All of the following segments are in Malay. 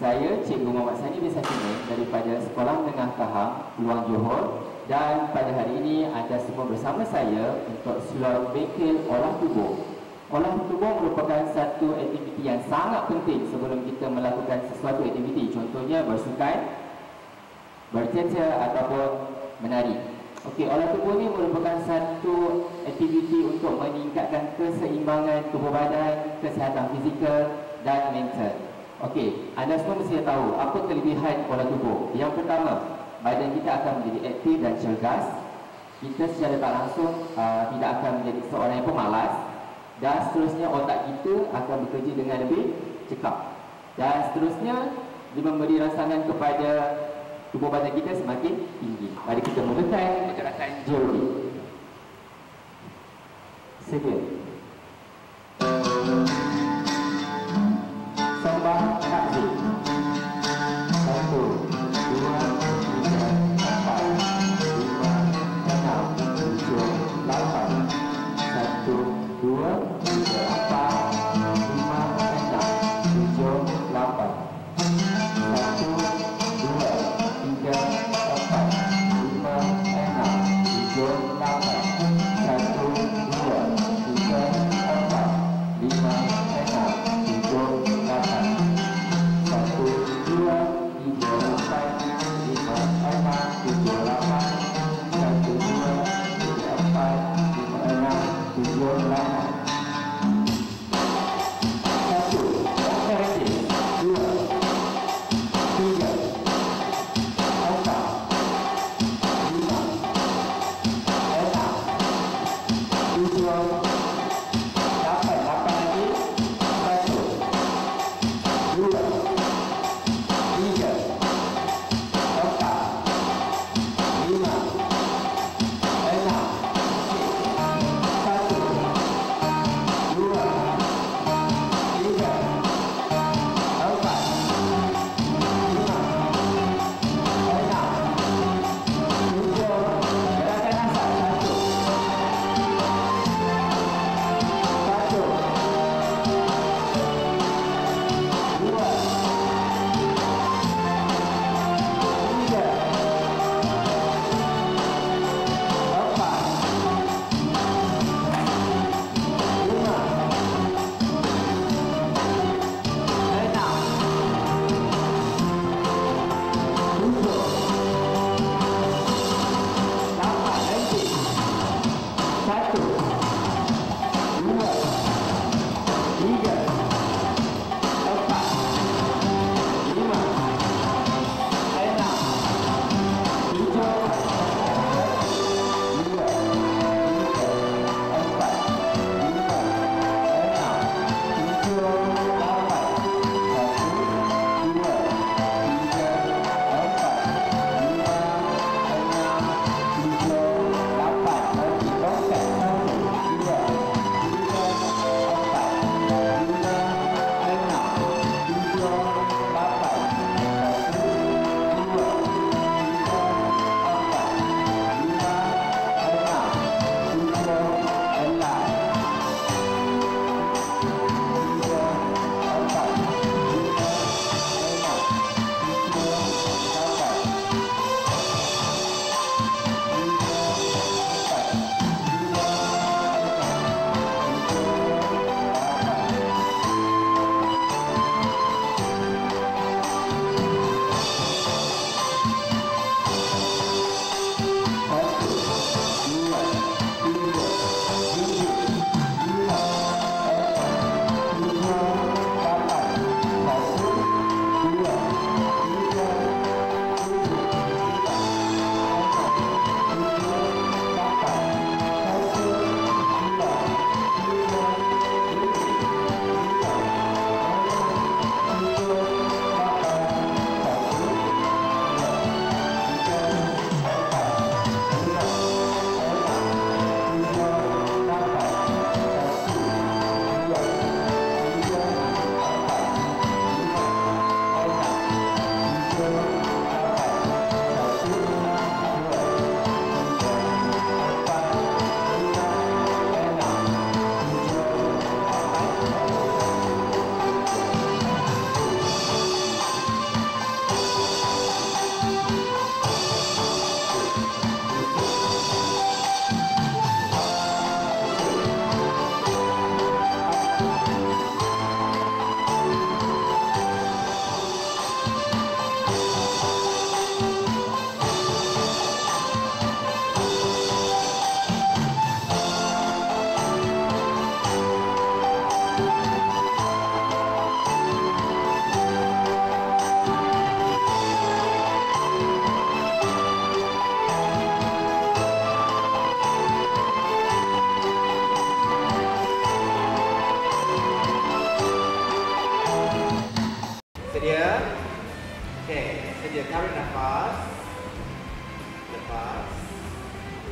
Saya Cikgu Muhammad Sani bin Sakina daripada Sekolah Menengah Tahap Peluang Johor, dan pada hari ini anda semua bersama saya untuk slot bengkel olah tubuh. Olah tubuh merupakan satu aktiviti yang sangat penting sebelum kita melakukan sesuatu aktiviti, contohnya bersukan, berteater ataupun menari. Okey, olah tubuh ini merupakan satu aktiviti untuk meningkatkan keseimbangan tubuh badan, kesihatan fizikal dan mental. Okey, anda semua mesti tahu apa kelebihan olah tubuh. Yang pertama, badan kita akan menjadi aktif dan cergas. Kita secara tak langsung tidak akan menjadi seorang yang pemalas, dan seterusnya otak kita akan bekerja dengan lebih cekap, dan seterusnya dia memberi rangsangan kepada tubuh badan kita semakin tinggi. Mari kita mulakan pergerakan Jerry. Sedia. Sembah takbir. 1, 2, 3, 4, 5, 6, 7, 8. 1, 2, 3, 4, 5, 6, 7, 8. 1, 2, 3, 4, 5, 6, 7, 8. 1, 2, 3,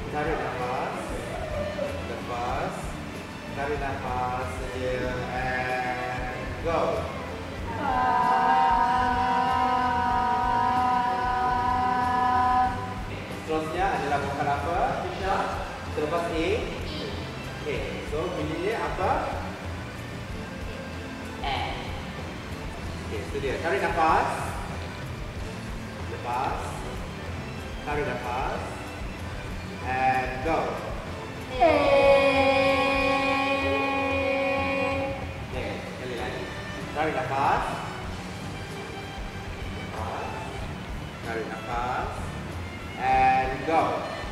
Tarik nafas. Lepas. Tarik nafas saja. And go. Seterusnya adalah vokal apa? Tisha. Selepas A. Okay. So bunyinya apa? Okay, itu dia. Tarik nafas. Lepas. Tarik nafas. And go. Okay, sekali lagi. Tarik nafas. Lepas. Tarik nafas. And go.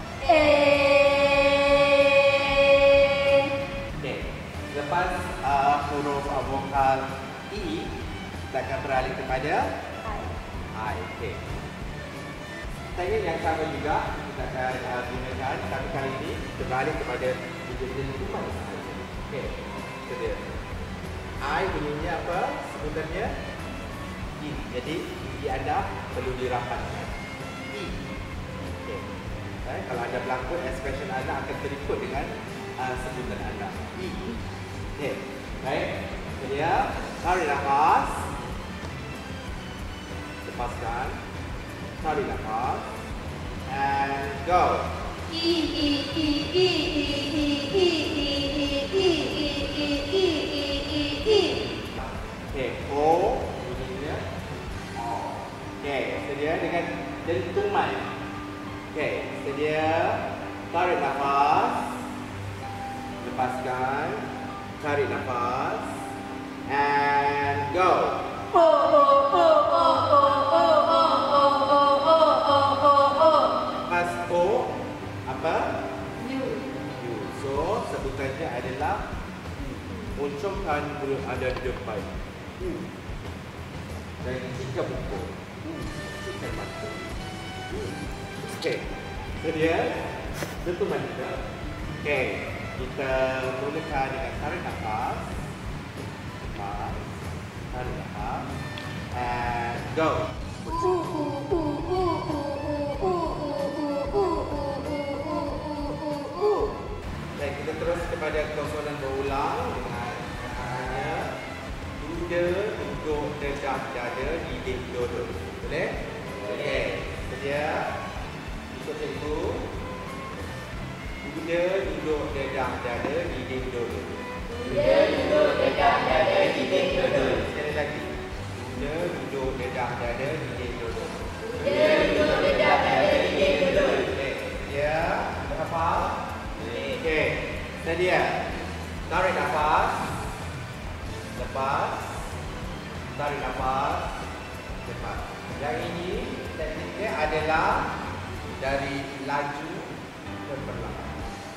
Okay, lepas huruf vokal E, kita akan beralih kepada I. Okay. Teknik yang sama juga kita akan gunakan, tapi kali ini kita beralih kepada jenis tuman sahaja. Okay, itu dia. I bunyinya apa? Sebutannya E. Jadi gigi anda perlu dirapatkan. E. Okay. Kalau anda berlakon, expression anda akan terikut dengan sebutan anda. E. Okay. Baik. Jadi tarik nafas. Lepaskan. Tarik nafas. And go. Okay, O bunyinya O. Okay, sedia dengan dentuman. Okay, sedia. Tarik nafas. Lepaskan. Tarik nafas. And go. Pas O apa? U. So sebutannya adalah uncapkan mulut anda di depan. Dan jika buku, jika mata. Okey, sedia. Dentuman juga. Okey, kita mulakan dengan tarik nafas. Lepas, tarik nafas. And go. Dan kita terus kepada konsonan berulang dengan kataannya duda, duduk, dedah, dada, didih, duduk. Boleh? Okey. Sedia? Ikut cikgu. Duda, duduk, dedah, dada, didih, duduk. Duda, duduk, dedah, dada, didih, duduk. Sekali lagi. Duda, duduk, dedah, dada, didih, duduk. Duda, duduk, dedah, dada, didih, duduk. Okey. Sedia? Dah hafal? Okey. Sedia. Tarik nafas. Lepas. Tarik nafas. Lepas. Yang ini tekniknya adalah dari laju ke perlahan.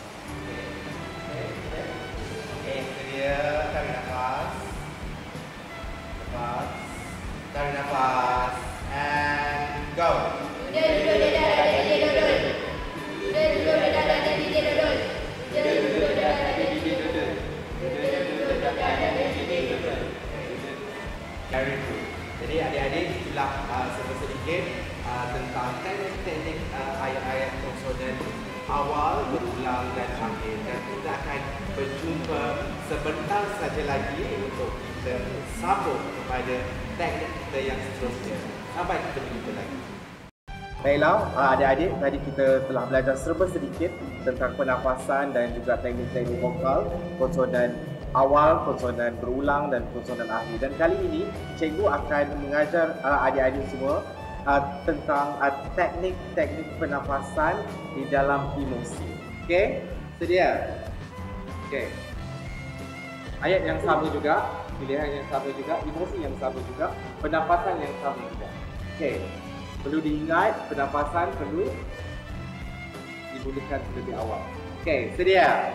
Okey. Sedia. Tarik nafas. Lepas. Tarik nafas. And go. Duda, duduk, dedah, dada, didih, duduk. Duda, duduk, dedah, dada, didih, duduk. Duda, duduk, dedah, dada, didih, duduk. Duda, duduk, dedah, dada, didih, duduk. Very good. Jadi adik-adik itulah sedikit tentang teknik-teknik ayat-ayat konsonan awal, berulang dan akhir. Dan kita akan berjumpa sebentar saja lagi untuk kita sambung kepada teknik kita yang seterusnya. Sampai kita berjumpa lagi. Baiklah, adik-adik, tadi kita telah belajar serba sedikit tentang pernafasan dan juga teknik-teknik vokal, konsonan awal, konsonan berulang dan konsonan akhir. Dan kali ini, cikgu akan mengajar adik-adik semua tentang teknik-teknik pernafasan di dalam emosi. Okey? Sedia? Okey. Ayat yang sama juga, pilihan yang sama juga, emosi yang sama juga, pernafasan yang sama juga. Okey. Perlu diingat, pernafasan perlu dimulakan lebih awal. Okey, sedia?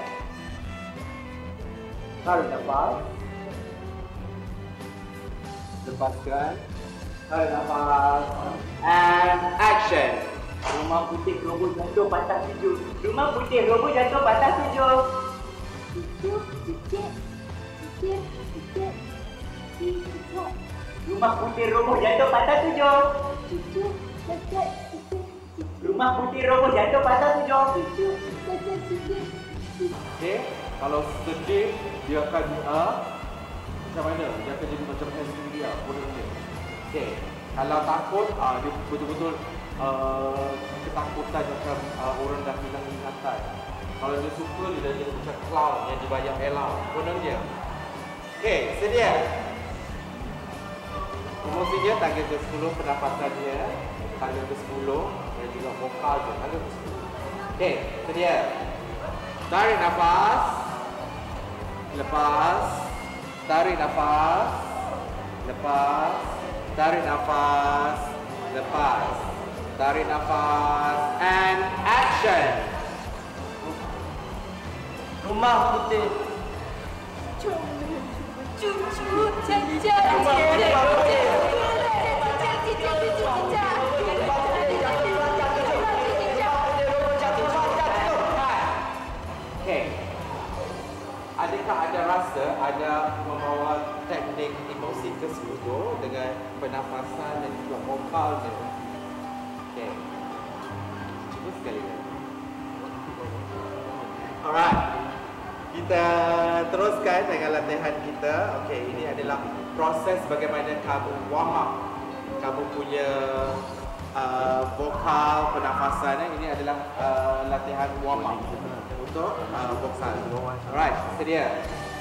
Tarik nafas. Lepaskan. Tarik nafas. And action. Rumah putih roboh jatuh patah tujuh. Rumah putih roboh jatuh patah tujuh. Tujuh, tujuh, tujuh, tujuh, tujuh. Rumah putih roboh jatuh patah tujuh. Tujuh, tujuh, tujuh. Rumah putih roboh jatuh patah tujuh. Tujuh, Okey, kalau sedih dia akan macam mana? Dia akan jadi macam handsome dia, bodoh dia. Okey, kalau takut dia betul-betul ketakutan macam orang dah hilang ingatan. Kalau dia suka dia jadi macam clown yang dibayang elau, bodoh dia. Okey, sedia. Emosinya tangga ke-10, pernafasannya tangga ke-10 dan juga vokal dia tangga ke-10. Okey, sedia. Tarik nafas. Lepas. Tarik nafas. Lepas. Tarik nafas. Lepas. Tarik nafas. And action. Rumah putih. Adakah ada rasa ada membawa teknik emosi ke-10 dengan pernafasan dan juga vokalnya? Okey. Cuba sekali lagi. Alright. Kita teruskan dengan latihan kita. Okey, ini adalah proses bagaimana kamu warm up. Kamu punya vokal pernafasan. Ini adalah latihan warm up untuk vokal. Alright, sedia.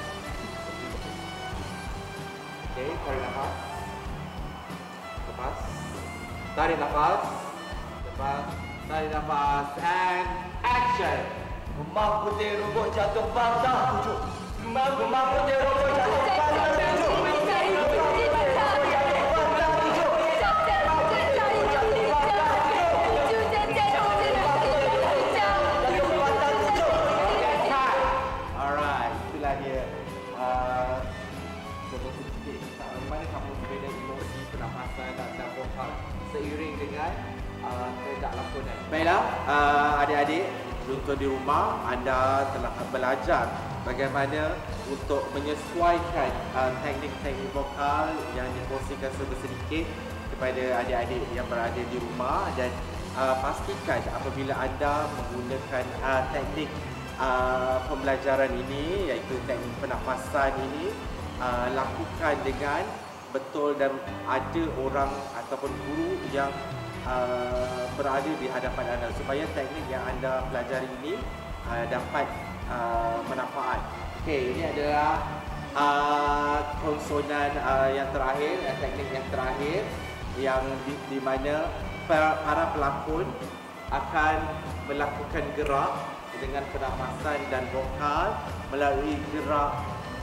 Okey, tarik nafas. Lepas. Tarik nafas. Lepas. Tarik nafas. And action. Rumah putih roboh jatuh patah tujuh. Rumah putih roboh jatuh patah tujuh. Alright, itulah dia. Bagaimana kamu berbeza emosi, pernafasan dan vokal seiring dengan kerja lakonan. Baiklah, adik-adik penonton di rumah, anda telah belajar bagaimana untuk menyesuaikan teknik-teknik vokal yang dikongsikan sedikit kepada adik-adik yang berada di rumah, dan pastikan apabila anda menggunakan teknik pembelajaran ini, iaitu teknik pernafasan ini, lakukan dengan betul dan ada orang ataupun guru yang berada di hadapan anda supaya teknik yang anda pelajari ini dapat manfaat. Okey, ini adalah konsonan yang terakhir, teknik yang terakhir yang di mana para pelakon akan melakukan gerak dengan pernafasan dan vokal melalui gerak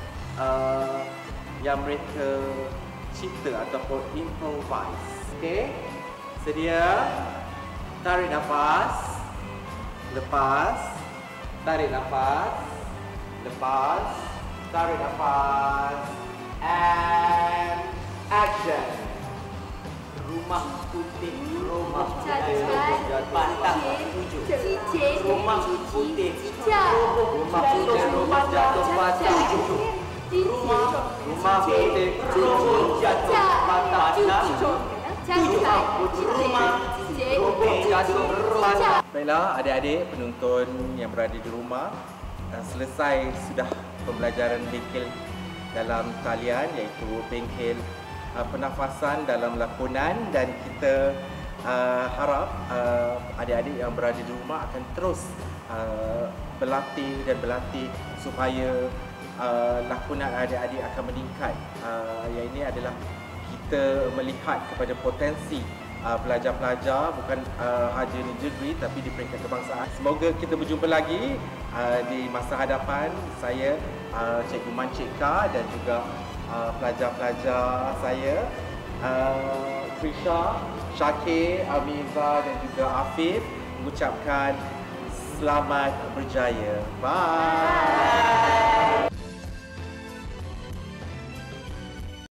yang mereka cipta ataupun improvise. Okey. Sedia. Tarik nafas. Lepas. Tarik nafas. Lepas. Tarik nafas. And action. Rumah putih roboh jatuh patah tujuh. Rumah putih Rumah putih roboh jatuh patah tujuh. Rumah putih roboh jatuh patah tujuh. Baiklah adik-adik penonton yang berada di rumah, selesai sudah pembelajaran bengkel dalam talian, iaitu bengkel pernafasan dalam lakonan, dan kita harap adik-adik yang berada di rumah akan terus berlatih supaya lakonan adik-adik akan meningkat. Yang ini adalah kita melihat kepada potensi pelajar-pelajar, bukan hanya di negeri tapi di peringkat kebangsaan. Semoga kita berjumpa lagi di masa hadapan. Saya Cikgu Man Cik Ka dan juga pelajar-pelajar saya Trisha, Syakir, Amiza dan juga Afif mengucapkan selamat berjaya. Bye.